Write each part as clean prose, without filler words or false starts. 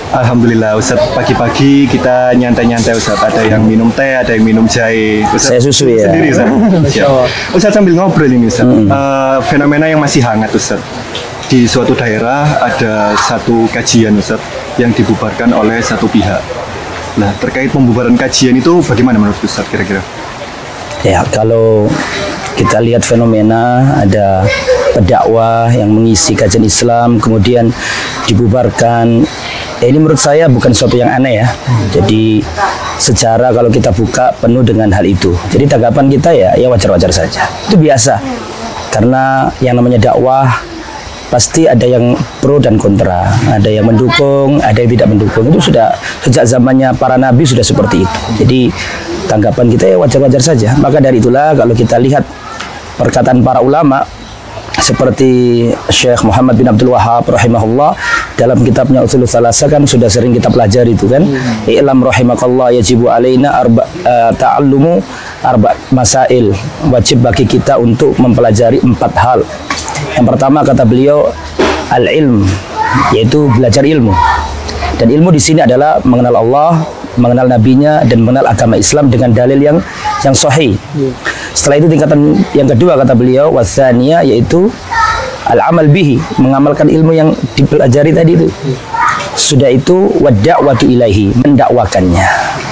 Alhamdulillah Ustaz, pagi-pagi kita nyantai-nyantai Ustaz. Ada yang minum teh, ada yang minum jahe. Ustaz, Saya susu ya. Sendiri Ustaz. Ustaz sambil ngobrol ini Ustaz. Fenomena yang masih hangat Ustaz. Di suatu daerah ada satu kajian Ustaz yang dibubarkan oleh satu pihak. Nah, terkait pembubaran kajian itu bagaimana menurut Ustaz kira-kira? Ya, kalau kita lihat fenomena ada pendakwah yang mengisi kajian Islam kemudian dibubarkan. Ini menurut saya bukan sesuatu yang aneh ya. Jadi secara kalau kita buka penuh dengan hal itu. Jadi tanggapan kita ya wajar-wajar saja. Itu biasa. Karena yang namanya dakwah pasti ada yang pro dan kontra. Ada yang mendukung, ada yang tidak mendukung. Itu sudah sejak zamannya para nabi sudah seperti itu. Jadi tanggapan kita ya wajar-wajar saja. Maka dari itulah kalau kita lihat perkataan para ulama seperti Syekh Muhammad bin Abdul Wahhab rahimahullah dalam kitabnya Ushulul Thalatsa kan sudah sering kita pelajari itu kan. I'lam rahimakallah yajibu alaina ta'allumu arba masail. Wajib bagi kita untuk mempelajari 4 hal. Yang pertama kata beliau al-ilm, yaitu belajar ilmu. Dan ilmu di sini adalah mengenal Allah, mengenal nabinya dan mengenal agama Islam dengan dalil yang sahih. Setelah itu tingkatan yang kedua kata beliau wasania, yaitu al-amal bihi, mengamalkan ilmu yang dipelajari tadi itu. Sudah itu wadda'watu ilaihi, mendakwakannya.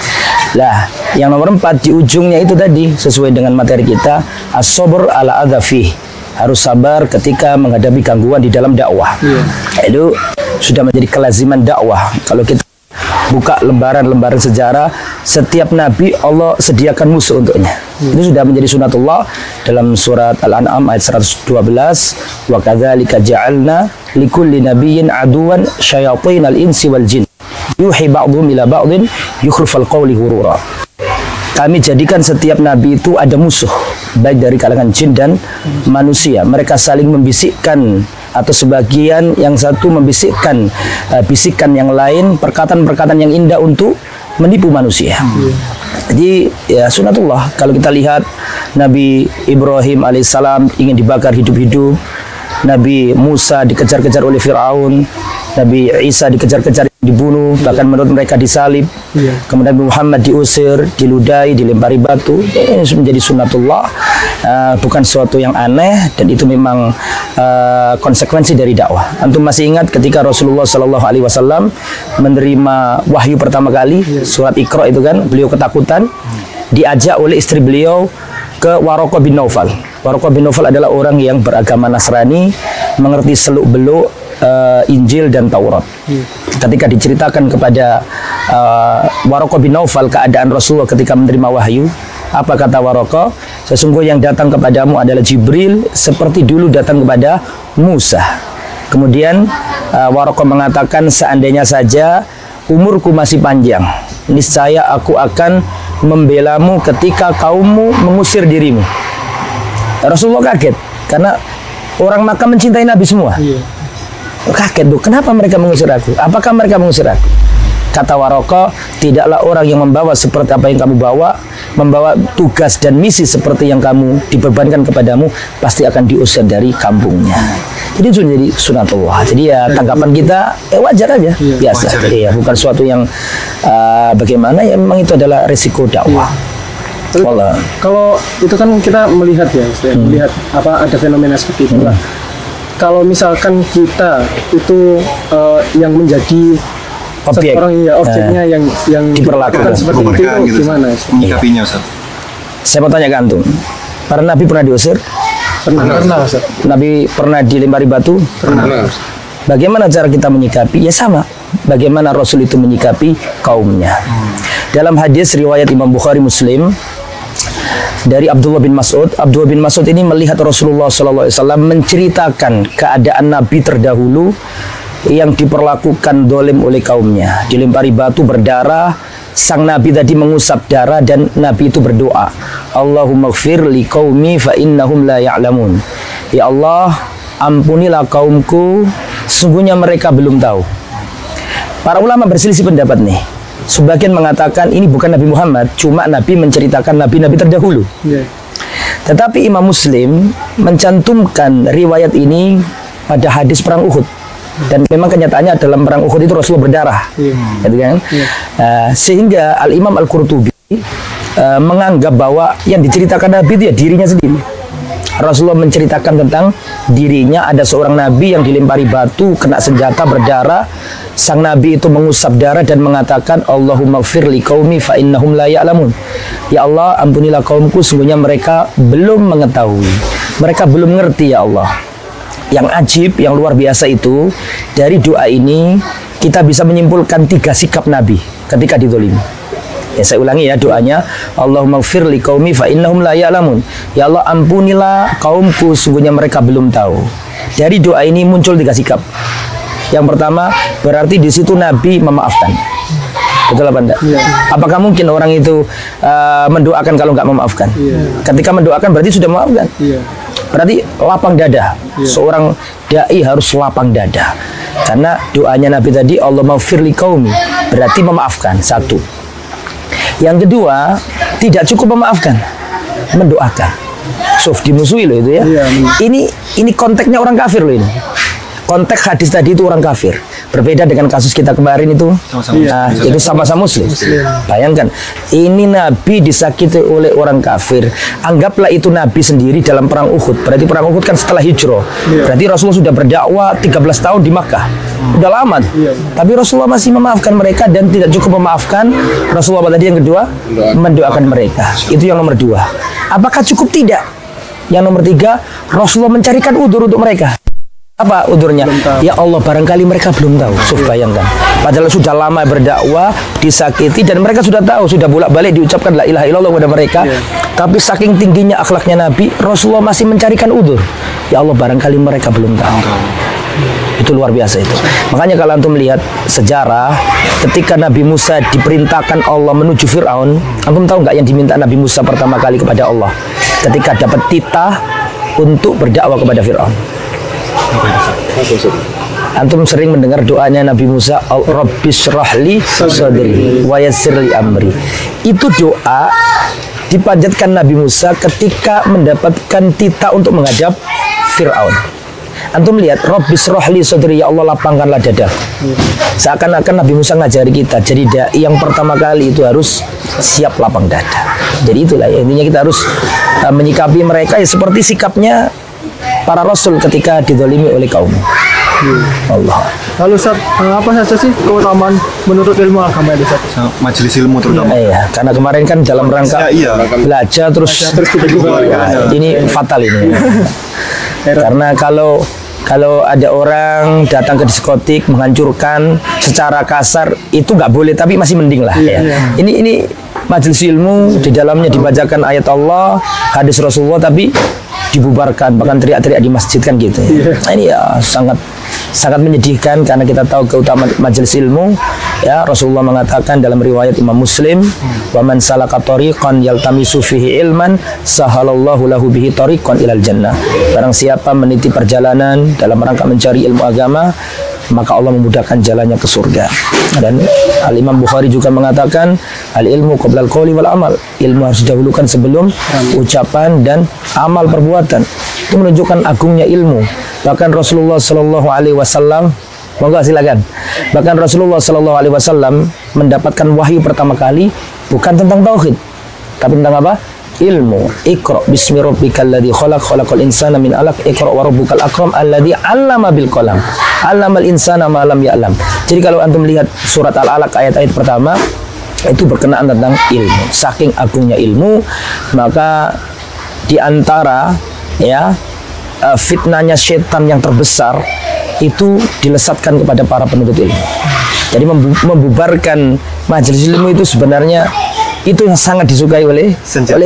Lah, yang nomor 4 di ujungnya itu tadi sesuai dengan materi kita, as-sabr ala adzafih, harus sabar ketika menghadapi gangguan di dalam dakwah. Itu sudah menjadi kelaziman dakwah. Kalau kita buka lembaran-lembaran sejarah, setiap nabi Allah sediakan musuh untuknya. Itu sudah menjadi sunatullah dalam surat Al-An'am ayat 112, wa kadzalika ja'alna likulli nabiyyin aduwan syayatinal insi wal jin yuhi ba'dhum ila ba'dhin yukhrifal qawli hurura. Kami jadikan setiap nabi itu ada musuh, baik dari kalangan jin dan manusia. Mereka saling membisikkan, atau sebagian yang satu membisikkan bisikan yang lain, perkataan-perkataan yang indah untuk menipu manusia. Jadi ya sunatullah. Kalau kita lihat Nabi Ibrahim alaihissalam ingin dibakar hidup-hidup, Nabi Musa dikejar-kejar oleh Fir'aun, Nabi Isa dikejar-kejar dibunuh, bahkan menurut mereka disalib. Kemudian Muhammad diusir, diludahi, dilempari batu. Ini menjadi sunatullah, bukan sesuatu yang aneh, dan itu memang konsekuensi dari dakwah. Antum masih ingat ketika Rasulullah SAW menerima wahyu pertama kali, surat Iqra itu kan, beliau ketakutan, diajak oleh istri beliau ke Waraqah bin Naufal. Waraqah bin Naufal adalah orang yang beragama Nasrani, mengerti seluk-beluk Injil dan Taurat. Ketika diceritakan kepada Waraqah bin Naufal keadaan Rasulullah ketika menerima wahyu, apa kata Waraqah? Sesungguhnya yang datang kepadamu adalah Jibril seperti dulu datang kepada Musa. Kemudian Waraqah mengatakan, seandainya saja umurku masih panjang, niscaya aku akan membelamu ketika kaummu mengusir dirimu. Rasulullah kaget karena orang Makkah mencintai Nabi semua. Kaget tuh, kenapa mereka mengusir aku? Apakah mereka mengusir aku? Kata Waraqah, tidaklah orang yang membawa seperti apa yang kamu bawa, membawa tugas dan misi seperti yang kamu dibebankan kepadamu, pasti akan diusir dari kampungnya. Jadi itu menjadi sunatullah. Jadi ya tanggapan kita wajar aja, biasa. Iya, bukan suatu yang bagaimana, ya memang itu adalah risiko dakwah. Kalau itu kan kita melihat ya, melihat apa ada fenomena seperti itu lah. Kalau misalkan kita itu yang menjadi objek, objeknya yang diperlakukan seperti itu, gitu, gimana? Menyikapinya Ustaz. Saya mau tanya ke antum, para nabi pernah diusir? Pernah. Nabi pernah dilempari batu? Pernah. Bagaimana cara kita menyikapi? Ya sama. Bagaimana Rasul itu menyikapi kaumnya? Dalam hadis riwayat Imam Bukhari Muslim dari Abdullah bin Mas'ud. Abdullah bin Mas'ud ini melihat Rasulullah SAW menceritakan keadaan Nabi terdahulu yang diperlakukan dolim oleh kaumnya, dilempari batu berdarah. Sang Nabi tadi mengusap darah dan Nabi itu berdoa, Allahumma gfir li qaumi fa innahum la ya'lamun. Ya Allah, ampunilah kaumku, sesungguhnya mereka belum tahu. Para ulama berselisih pendapat nih. Sebagian mengatakan ini bukan Nabi Muhammad, cuma Nabi menceritakan nabi-nabi terdahulu. Tetapi Imam Muslim mencantumkan riwayat ini pada hadis perang Uhud. Dan memang kenyataannya dalam perang Uhud itu Rasulullah berdarah, gitu kan? Sehingga Al Imam Al Qurtubi menganggap bahwa yang diceritakan Nabi itu ya dirinya sendiri. Rasulullah menceritakan tentang dirinya, ada seorang Nabi yang dilempari batu, kena senjata, berdarah. Sang Nabi itu mengusap darah dan mengatakan, Allahumma gfir li qaumi fa innahum la ya'lamun. Ya Allah, ampunilah kaumku, sungguhnya mereka belum mengetahui, mereka belum ngerti ya Allah. Yang ajib, yang luar biasa itu, dari doa ini kita bisa menyimpulkan 3 sikap Nabi ketika dizalimi. Ya, saya ulangi ya doanya, Allahumma gfir li qaumi fa innahum la ya'lamun. Ya Allah, ampunilah kaumku, sungguhnya mereka belum tahu. Dari doa ini muncul 3 sikap. Yang pertama, berarti di situ Nabi memaafkan. Betul apa enggak? Apakah mungkin orang itu mendoakan kalau nggak memaafkan? Ketika mendoakan berarti sudah memaafkan. Berarti lapang dada. Seorang dai harus lapang dada. Karena doanya Nabi tadi, Allahumma gfir li qaumi, berarti memaafkan. Satu. Yang kedua, tidak cukup memaafkan, mendoakan. Sof dimusuhi loh itu ya. Ini konteksnya orang kafir loh ini. Konteks hadis tadi itu orang kafir. Berbeda dengan kasus kita kemarin itu. Itu sama-sama muslim. Bayangkan, ini Nabi disakiti oleh orang kafir. Anggaplah itu Nabi sendiri dalam perang Uhud. Berarti perang Uhud kan setelah hijrah. Berarti Rasulullah sudah berdakwah 13 tahun di Makkah. Udah lama. Tapi Rasulullah masih memaafkan mereka, dan tidak cukup memaafkan. Rasulullah tadi yang kedua, mendoakan mereka. Itu yang nomor 2. Apakah cukup? Tidak. Yang nomor 3, Rasulullah mencarikan udzur untuk mereka. Apa udurnya? Ya Allah, barangkali mereka belum tahu. Bayangkan, padahal sudah lama berdakwah, disakiti, dan mereka sudah tahu, sudah bolak-balik diucapkan la ilaha illallah kepada mereka. Tapi saking tingginya akhlaknya Nabi, Rasulullah masih mencarikan udzur. Ya Allah, barangkali mereka belum tahu. Itu luar biasa itu. Makanya kalau antum melihat sejarah, ketika Nabi Musa diperintahkan Allah menuju Fir'aun, antum tahu nggak yang diminta Nabi Musa pertama kali kepada Allah? Ketika dapat titah untuk berdakwah kepada Fir'aun. Antum sering mendengar doanya Nabi Musa, Rabbis shrahli sadri wa yassirli amri. Itu doa dipanjatkan Nabi Musa ketika mendapatkan titah untuk menghadap Fir'aun. Antum lihat, Rabbis shrahli sadri, ya Allah lapangkanlah dadaku. Seakan-akan Nabi Musa ngajari kita, jadi dai yang pertama kali itu harus siap lapang dada. Jadi itulah intinya, kita harus menyikapi mereka ya seperti sikapnya para rasul ketika dizalimi oleh kaum. Allah. Lalu Ustaz, apa saja sih keutamaan menurut ilmu agama itu Ustaz? Majelis ilmu terutama. Iya, karena kemarin kan dalam rangka belajar terus ini fatal ini. Karena kalau ada orang datang ke diskotik menghancurkan secara kasar, itu nggak boleh, tapi masih mending lah. Ini majelis ilmu, di dalamnya dibacakan ayat Allah, hadis Rasulullah, tapi dibubarkan, bahkan teriak-teriak di masjid kan gitu. Nah, ini ya sangat menyedihkan, karena kita tahu keutamaan majelis ilmu. Ya, Rasulullah mengatakan dalam riwayat Imam Muslim, wa man salaka tariqan yaltamisu fihi ilman sahalallahu lahu bihi tariqan ilal jannah. Barang siapa meniti perjalanan dalam rangka mencari ilmu agama, maka Allah memudahkan jalannya ke surga. Dan Al-Imam Bukhari juga mengatakan, al-ilmu qabla al-qawli wal amal. Ilmu harus didahulukan sebelum ucapan dan amal perbuatan. Itu menunjukkan agungnya ilmu. Bahkan Rasulullah sallallahu alaihi wasallam, monggo silakan. Bahkan Rasulullah sallallahu alaihi wasallam mendapatkan wahyu pertama kali bukan tentang tauhid, tapi tentang apa? Ilmu. Iqra bismi rabbikal ladzi khalaq, khalaqal insana min 'alaq, iqra wa rabbukal akram alladzi 'allama bil qalam, 'allamal insana ma lam ya'lam. Jadi kalau antum lihat surat Al-Alaq ayat-ayat pertama, itu berkenaan tentang ilmu. Saking agungnya ilmu, maka di antara ya fitnahnya setan yang terbesar itu dilesatkan kepada para penuntut ilmu. Jadi membubarkan majelis ilmu itu sebenarnya itu yang sangat disukai oleh setan.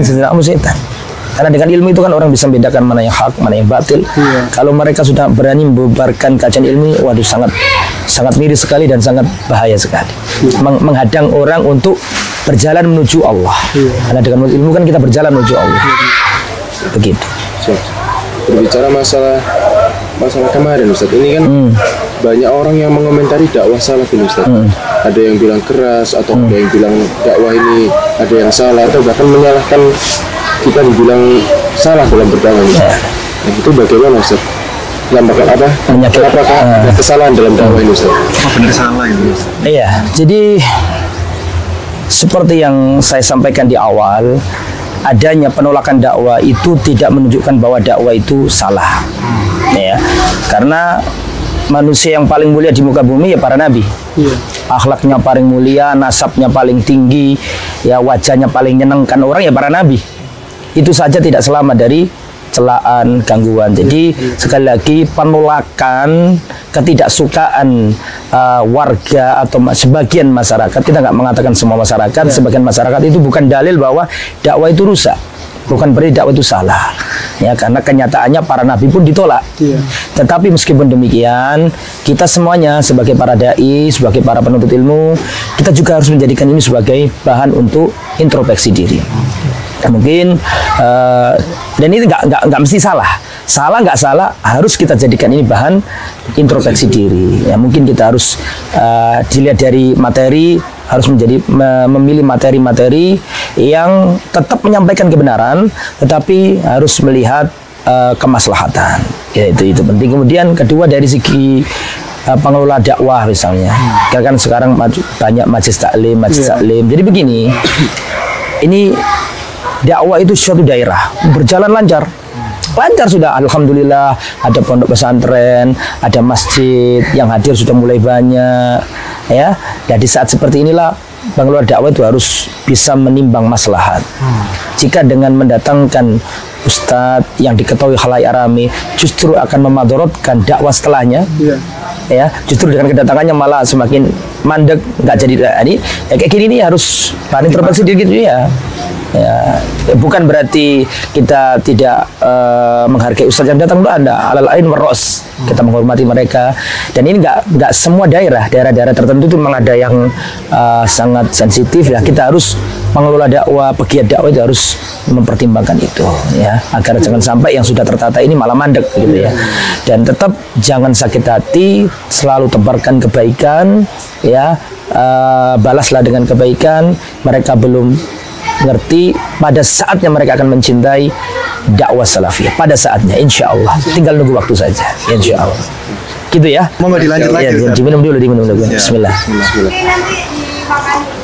Karena dengan ilmu itu kan orang bisa membedakan mana yang hak, mana yang batil. Kalau mereka sudah berani membubarkan kajian ilmu, waduh sangat miris sekali dan sangat bahaya sekali. Menghadang orang untuk berjalan menuju Allah. Karena dengan ilmu kan kita berjalan menuju Allah. Begitu. Berbicara masalah kemarin Ustaz, ini kan banyak orang yang mengomentari dakwah salaf ini Ustaz. Ada yang bilang keras, atau ada yang bilang dakwah ini ada yang salah, atau bahkan menyalahkan kita dibilang salah dalam berdakwah. Nah, itu bagaimana Ustaz? menyebabkan apa? Menyakit. Apakah ada kesalahan dalam dakwah ini Ustaz? Apa benar salah itu? Iya, jadi seperti yang saya sampaikan di awal, adanya penolakan dakwah itu tidak menunjukkan bahwa dakwah itu salah. Ya, karena manusia yang paling mulia di muka bumi ya para nabi. Akhlaknya paling mulia, nasabnya paling tinggi, ya wajahnya paling menyenangkan orang ya para nabi. Itu saja tidak selamat dari celaan, gangguan. Jadi sekali lagi penolakan, ketidaksukaan warga atau sebagian masyarakat, kita nggak mengatakan semua masyarakat, sebagian masyarakat itu bukan dalil bahwa dakwah itu rusak, bukan berarti dakwah itu salah. Ya, karena kenyataannya para nabi pun ditolak. Tetapi meskipun demikian, kita semuanya sebagai para dai, sebagai para penuntut ilmu, kita juga harus menjadikan ini sebagai bahan untuk introspeksi diri. Mungkin dan ini nggak mesti salah nggak salah, harus kita jadikan ini bahan introspeksi diri. Ya, mungkin kita harus dilihat dari materi, harus memilih materi-materi yang tetap menyampaikan kebenaran, tetapi harus melihat kemaslahatan. Ya, itu penting. Kemudian kedua, dari segi pengelola dakwah misalnya, kan sekarang banyak majelis taklim. Jadi begini, ini dakwah itu suatu daerah berjalan lancar sudah, alhamdulillah. Ada pondok pesantren, ada masjid yang hadir sudah mulai banyak, ya. Dan di saat seperti inilah pengelola dakwah itu harus bisa menimbang maslahat. Jika dengan mendatangkan ustadz yang diketahui khalayak ramai justru akan memadorotkan dakwah setelahnya, ya, justru dengan kedatangannya malah semakin mandek, nggak jadi. Ini kayak gini nih harus bahan introspeksi diri gitu ya. Ya, bukan berarti kita tidak menghargai ustadz yang datang, Anda alal ain waros, kita menghormati mereka. Dan ini nggak semua daerah-daerah tertentu itu memang ada yang sangat sensitif, ya. Kita harus mengelola dakwah, pegiat dakwah itu harus mempertimbangkan itu, ya, agar jangan sampai yang sudah tertata ini malah mandek gitu ya. Dan tetap jangan sakit hati, selalu tebarkan kebaikan, ya, balaslah dengan kebaikan. Mereka belum ngerti, pada saatnya mereka akan mencintai dakwah salafiyah, pada saatnya insya Allah, tinggal nunggu waktu saja insya Allah, gitu ya. Mau nggak dilanjut lagi? Ya, diminum dulu. Bismillah. Bismillah.